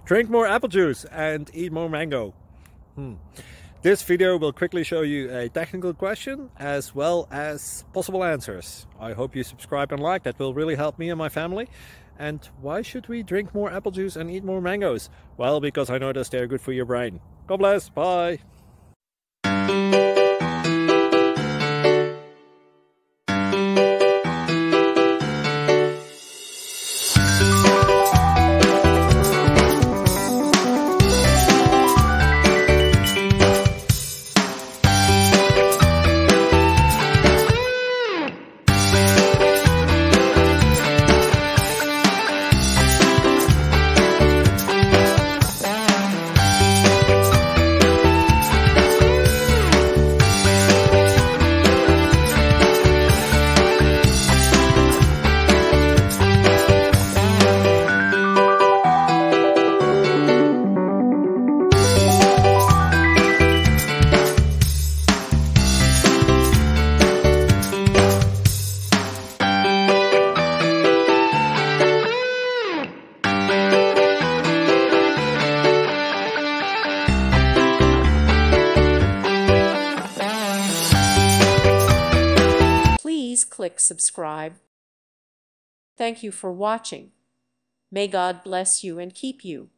Drink more apple juice and eat more mango. This video will quickly show you a technical question as well as possible answers. I hope you subscribe and like, that will really help me and my family. And why should we drink more apple juice and eat more mangoes? Well, because I noticed they're good for your brain. God bless, bye! Please click subscribe. Thank you for watching. May God bless you and keep you.